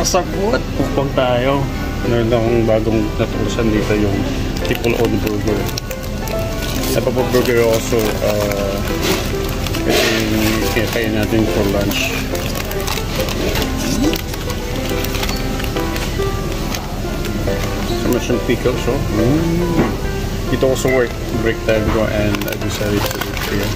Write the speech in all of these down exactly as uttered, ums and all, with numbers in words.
nakasakot. Pukpang tayo. Meron akong bagong natuklasan dito yung triple on burger. Sa Papa Burger also, uh, ito yung kinakain natin for lunch. Some pickles, so mm. It also worked break time ko and I decided to eat here.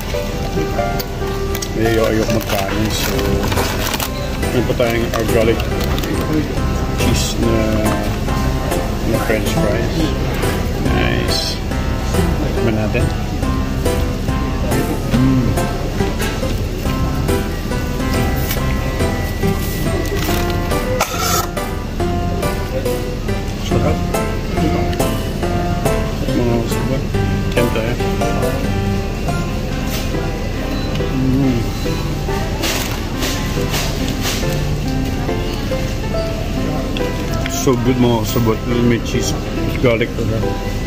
Ayaw ayok magkain, so meron pa tayong our garlic cheese na, na french fries. Nice. Tikman natin. Mm. Sarap. Mga sabat. Kenta eh. Mm. So good mga sabat. May cheese, garlic to that.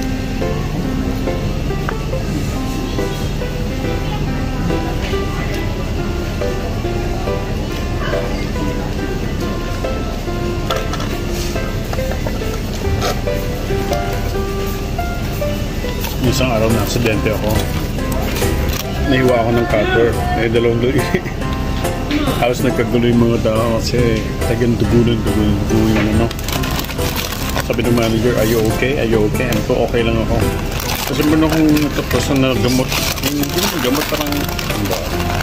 Isang araw na aksidente ako. Nahiwa ako ng cutter. Eh, dalawang dulo. Halos nagkagulo yung mga tao kasi tagang tugulan, tugulan, tugulan yung ano. Sabi ng manager, are you okay? Are you okay? Ano to, okay lang ako. Kasi meron akong natapasan na gamot. Hindi naman gamot, parang ba?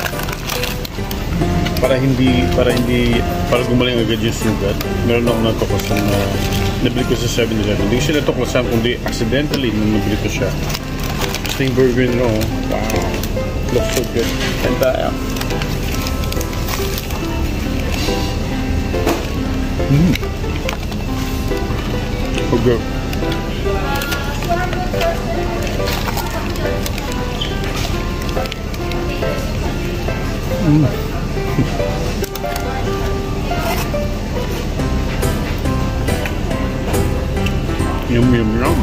Para hindi, para hindi, para gumaling agad yung sugat. Meron akong natapasan na nabili ko sa seven eleven. Hindi siya natuklasan, kundi accidentally nung nabili ko siya. Gusto yung burger nyo. Wow. Looks so good. And tayo. Mmm. So good. Mmm. Yum, yum, yum.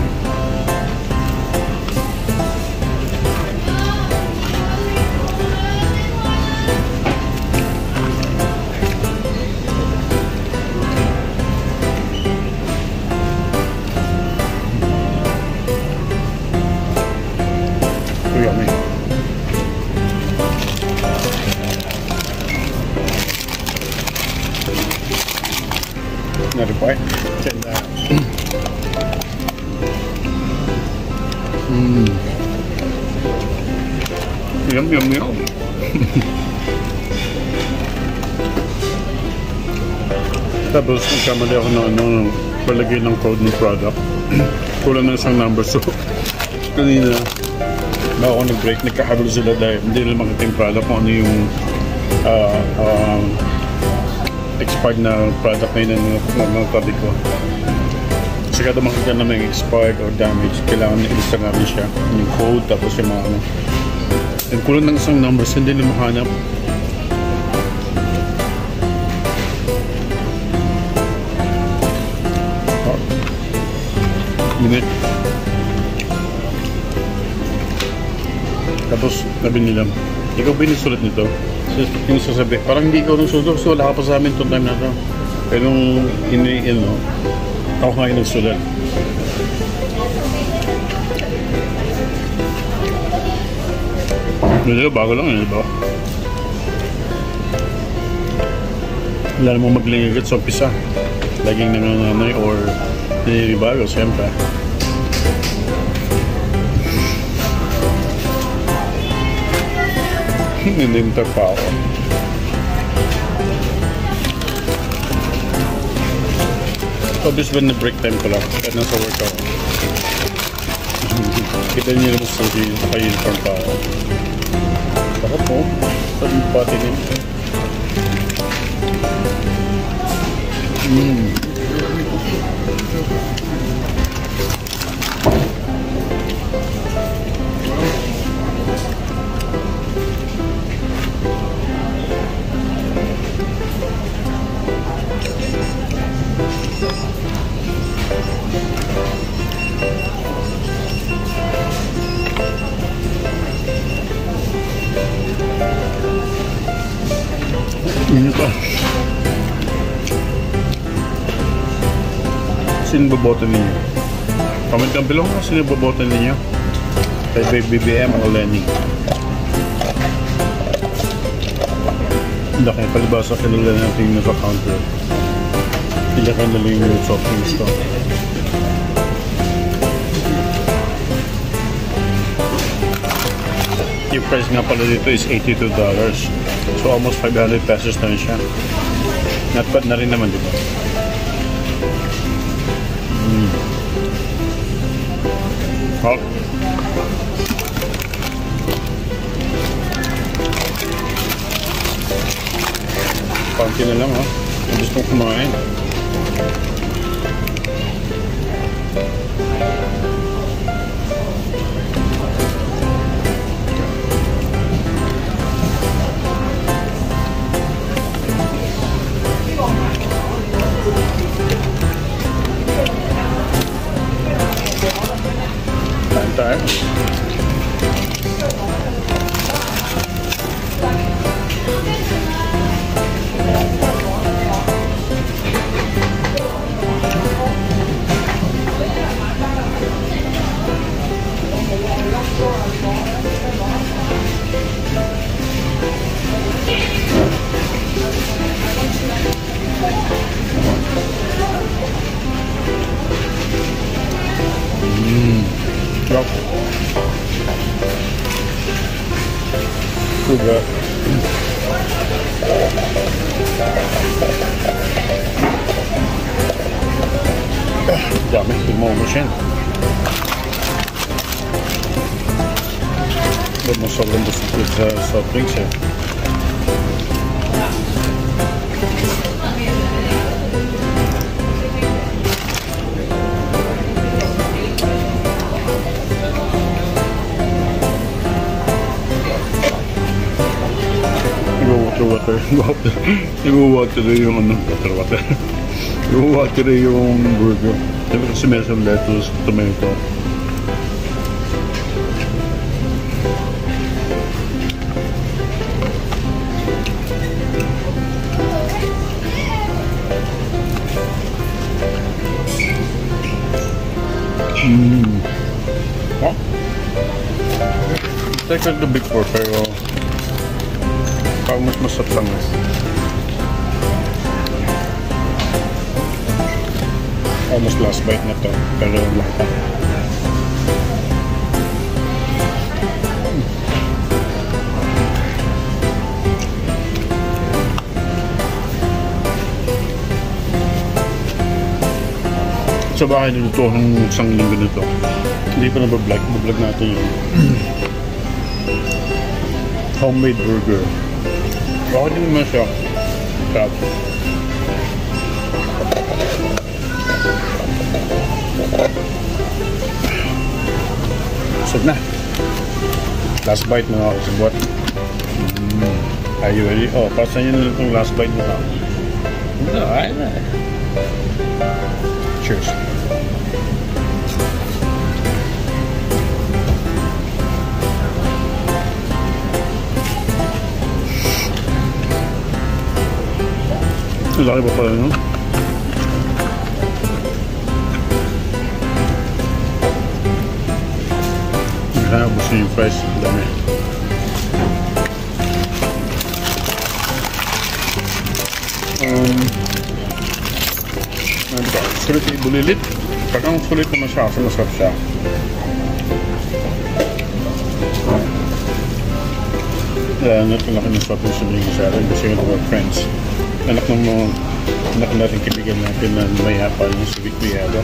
So yummy. Another bite. And, uh, Mmm. Yum, yum, yum. Tapos nagkamali ako ng ano, palagay ng code ng product. Kulang na isang number. So, kanina, bago ako nag-break, nagkakagulo sila dahil hindi nila makita yung product kung ano yung uh, uh, expired na product na yun ng tabi ko. Kasi kada makita na may expired or damaged, kailangan na-ilista namin siya yung code, tapos yung mga ano. And kulang ng isang numbers, hindi na mahanap. Oh. Minute. Tapos sabi nila, ikaw ba yung nagsulat nito? Yung sasabi, parang hindi ikaw nagsulat, so wala ka pa sa amin itong time na ito. Pero nung ini-in, no, ako nga yung nagsulat. Medyo bago lang yun, diba? Wala namang maglingagat sa umpisa. Laging nanganganay or naninibago, siyempre. Nininter pa ako. Obviously, when na-break time ko lang, kahit nasa work ako. Kita niyo naman sa naka-uniform pa ako. Bakit po? Saan yung pati niyo? Mmm. Ini pa. Sino boboto ninyo? Comment down below kung sino boboto ninyo. Kay B B M o Lenny. Hindi kayo palibasa kilala natin yung naka-counter. Pila ka na lang yung soft drinks ko. Yung price nga pala dito is eighty-two dollars. So almost five hundred pesos na rin siya. Not bad na rin naman, diba? Mm. Hot. Panty na lang, ha? Gusto kong kumain. Kain tayo. Mmm. Yup. So good. Dami, tignan mo siya. Huwag mo sobrang gusto sa soft drinks eh. Water, water. Iwo-water yung ano, water, water. Iwo-water yung burger. Diba kasi meron lettuce, tomato. Mmm. Oh. It's like the big four, pero parang mas masarap sa mas. Almost last bite na to, pero lang pa. Sa bahay nito ng isang linggo nito. Hindi pa nabablog, bablog natin yung homemade burger. Bakit din naman siya? Crab. Busog na. Last bite na ako sa buwan. Mm. Are you ready? Oh, pasan yun itong last bite na ako. No, ay na. Cheers. Laki pa pala, no? Nakakabos na yung fries. Dami. Um, ano ba? Sulit yung bulilit. Pag ang sulit naman siya, kasi masarap siya. Kaya nga ito laki ng swap yung sabihin ko sa atin kasi yung mga friends. Anak ng mga anak natin kaibigan natin na may hapa yung si Vic Viado.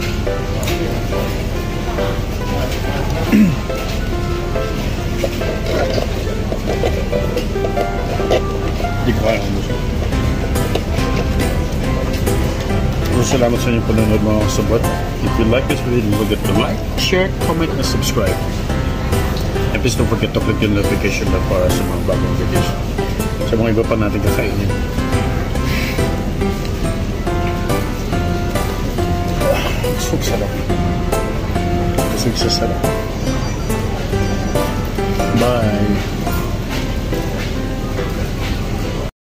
Hindi ko kaya kung gusto. Salamat sa inyong panonood mga kasabot. If you like this video, don't forget to like, share, comment, and subscribe. And please don't forget to click yung notification bell para sa mga bagong videos. Sa mga iba pa natin kakainin. Busog sarap. Busog sa sarap. Bye!